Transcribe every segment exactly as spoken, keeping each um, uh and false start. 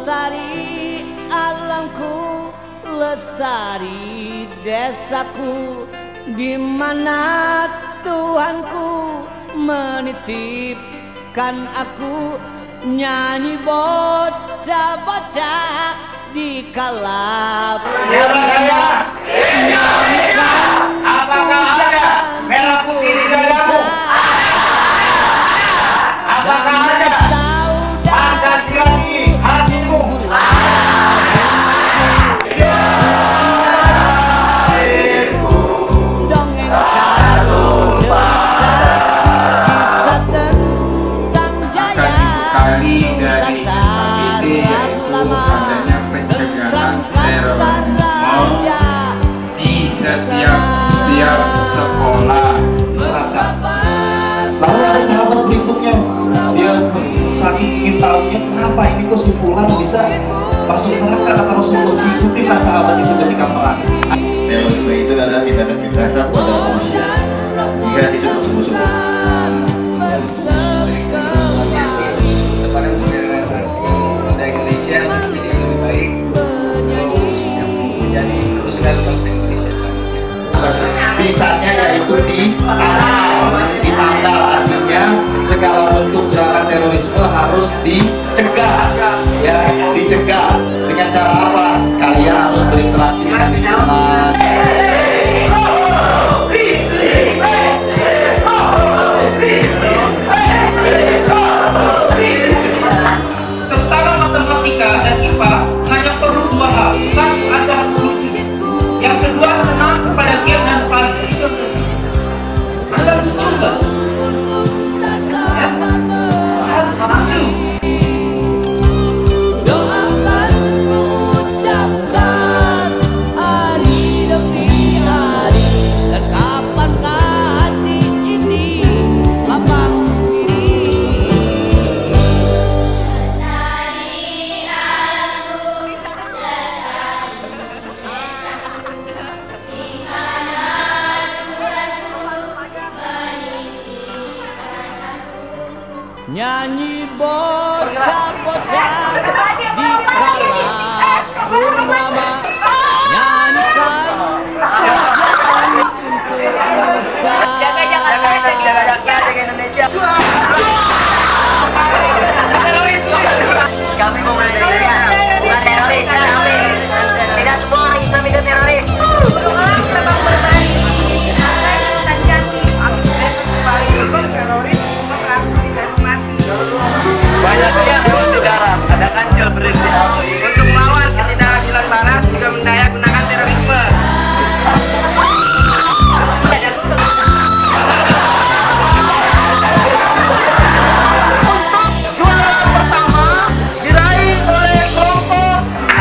Lestari alamku, lestari desaku, di mana Tuhanku menitipkan aku. Nyanyi bocah-bocah di kala purnama, nyanyikan pujian merah putih di dadamu? Apakah ada Pancasila di hatimu? Lalu ada sahabat berikutnya, dia saking ingin tahunya kenapa ini kok si Fulan bisa masuk neraka, kata Rasulullah. Diikutilah sahabat itu ketika perang. Terorisme itu adalah tindakan kekerasan pada manusia jika disuruh sungguh-sungguh. Kepada modernisasi bangsa Indonesia menjadi lebih baik, menjadi teruskan bangsa Indonesia selanjutnya. Bisanya yaitu di tanggal, di tanggal artinya segala bentuk serangan terorisme harus dicegah, ya dicegah. Dengan cara apa? Kalian harus berinteraksi dengan lingkungan. Tentara matematika dan I P A hanya perlu dua hal. Satu, ada solusi. Yang kedua, senang kepada game dan party. Itu adalah juga. Ya, harus maju. doakan ku ucapkan hari demi hari, dan kapankah hati ini lapang diri. Nyanyi bocah-bocah di kala purnama, nyanyikan pujian untuk nusa. Jaga Jakarta, jaga Jakarta, jaga Indonesia. Terorisme. Kami mau Indonesia, bukan teroris. Kami tidak semua orang Islam itu teroris. Banyaknya hewan di darat, ada kancil berisi untuk melawan ketidakadilan barat juga mendaya gunakan terorisme. Untuk juara pertama diraih oleh kelompok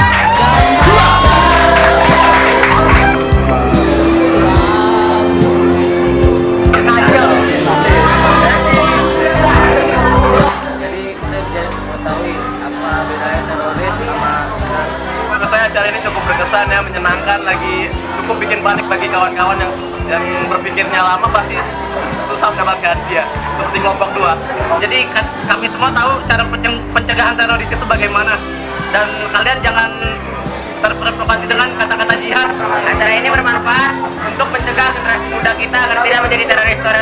acara ini cukup berkesan ya, menyenangkan, lagi cukup bikin panik bagi kawan-kawan yang yang berpikirnya lama pasti susah mendapatkan hadiah seperti kelompok dua. Jadi kami semua tahu cara pencegahan teroris itu bagaimana, dan kalian jangan terprovokasi dengan kata-kata jihad. Acara ini bermanfaat untuk mencegah generasi muda kita agar tidak menjadi teroris-teroris